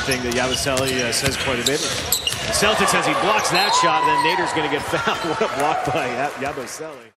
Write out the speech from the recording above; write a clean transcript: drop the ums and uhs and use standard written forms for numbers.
thing that Yabusele says quite a bit. The Celtics, as he blocks that shot, and then Nader's going to get fouled. What a block by Yabusele.